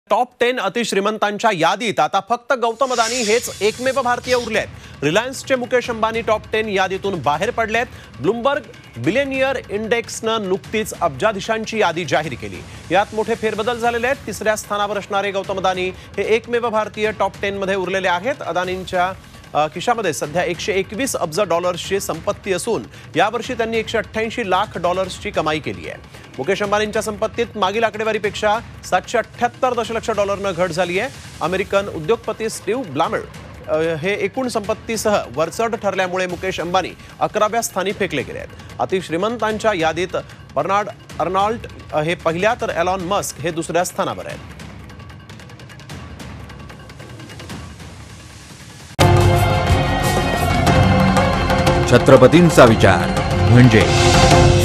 Top 10 अतिश्रीमंतांच्या यादीत आता फक्त गौतम अदानी हेच एकमेव भारतीय उरले आहेत। रिलायन्सचे मुकेश अंबानी टॉप 10 यादीतून बाहेर पडले आहेत। ब्लूमबर्ग बिलियनियर इंडेक्सनं नुकतीच अब्जाधीशांची यादी जाहीर केली। यात मोठे फेरबदल झालेले आहेत। तिसऱ्या स्थानावर असणारे गौतम अदानी हे एकमेव भारतीय टॉप 10 मध्ये उरलेले आहेत। अदानींच्या खिशामध्ये सध्या 121 अब्ज डॉलर्सची संपत्ती असून यावर्षी त्यांनी 188 लाख डॉलर्सची कमाई केली आहे। मुकेश अंबानींच्या संपत्तीत मागील आकडेवारीपेक्षा 778 दशलक्ष डॉलरनं घट झाली आहे। अमेरिकन उद्योगपती स्टीव्ह ब्लॅमर हे एकूण संपत्तीसह वरचढ ठरल्यामुळे मुकेश अंबानी 11व्या स्थानी फेकले गेले आहेत। अतिश्रीमंतांच्या यादीत बर्नार्ड अर्नॉल्ट हे पहिल्या तर एलॉन मस्क हे दुसऱ्या स्थानावर आहेत। छत्रपतींचा विचार म्हणजे